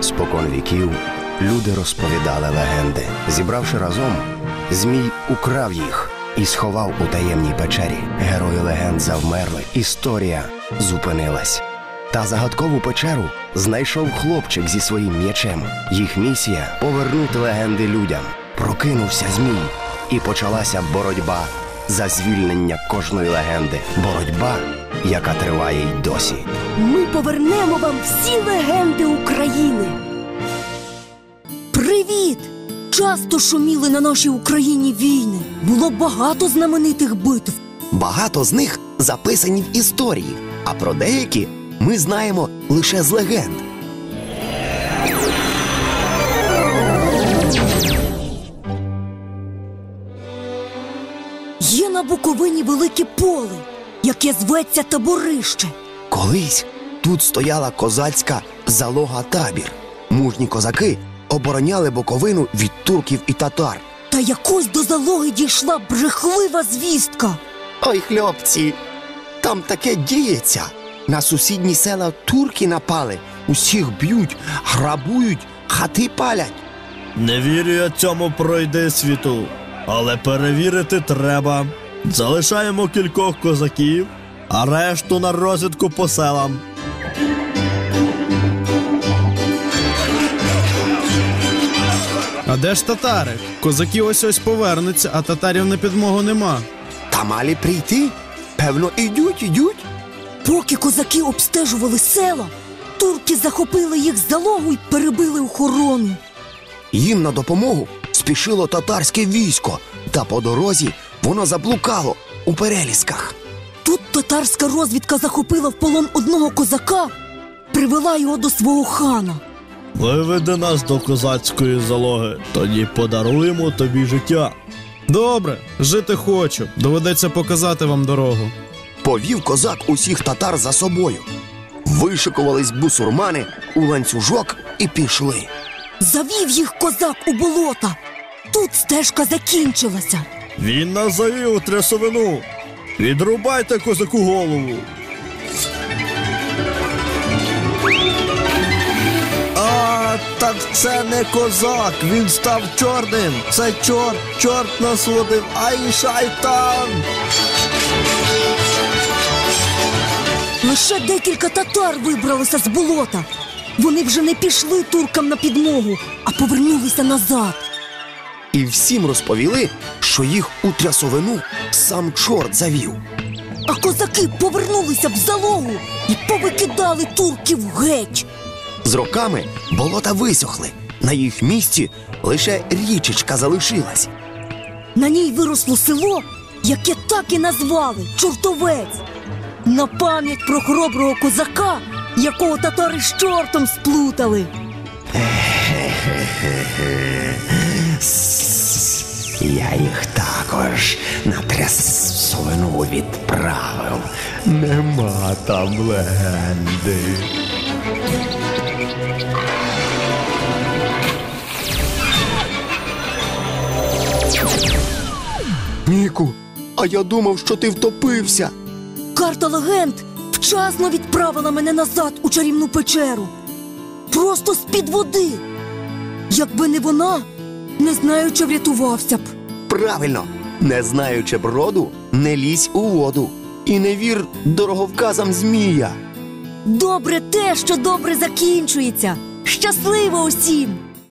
Спокон віків люди розповідали легенди. Зібравши разом, Змій украв їх і сховав у таємній печері. Герої легенд завмерли, історія зупинилась. Та загадкову печеру знайшов хлопчик зі своїм м'ячем. Їх місія – повернути легенди людям. Прокинувся Змій, і почалася боротьба за звільнення кожної легенди. Боротьба, яка триває й досі. Ми повернемо вам всі легенди України. Привіт! Часто шуміли на нашій Україні війни. Було багато знаменитих битв. Багато з них записані в історії, а про деякі ми знаємо лише з легенд. Є на Буковині велике поле, яке зветься Таборище. Колись тут стояла козацька залога-табір. Мужні козаки обороняли Буковину від турків і татар. Та якось до залоги дійшла брехлива звістка. Ой, хлопці, там таке діється. На сусідні села турки напали, усіх б'ють, грабують, хати палять. Не вірю я цьому пройди світу, але перевірити треба. Залишаємо кількох козаків, а решту на розвідку по селам. А де ж татари? Козаки ось-ось повернуться, а татарів на підмогу нема. Та малі прийти? Певно, ідуть. Поки козаки обстежували села, турки захопили їх з залогу й перебили охорону. Їм на допомогу спішило татарське військо, та по дорозі воно заблукало у перелісках. Тут татарська розвідка захопила в полон одного козака, привела його до свого хана. Виведи нас до козацької залоги, тоді подаруємо тобі життя. Добре, жити хочу, доведеться показати вам дорогу. Повів козак усіх татар за собою. Вишикувались бусурмани у ланцюжок і пішли. Завів їх козак у болота. Тут стежка закінчилася. Він нас завів у трясовину. Відрубайте козаку голову. Так це не козак, він став чорним. Це чорт нас водив, ай шайтан! Лише декілька татар вибралися з болота. Вони вже не пішли туркам на підмогу, а повернулися назад. І всім розповіли, що їх у трясовину сам чорт завів. А козаки повернулися в залогу і повикидали турків геть. З роками болота висохли. На їх місці лише річечка залишилась. На ній виросло село, яке так і назвали – Чортовець. На пам'ять про хороброго козака, якого татари з чортом сплутали. Я їх також на трясовину відправив. Нема там легенди. Ніку, а я думав, що ти втопився. Карта легенд вчасно відправила мене назад у чарівну печеру. Просто з-під води. Якби не вона, не знаю, чи врятувався б. Правильно, не знаючи броду, не лізь у воду. І не вір дороговказам змія. Добре те, що добре закінчується. Щасливо усім!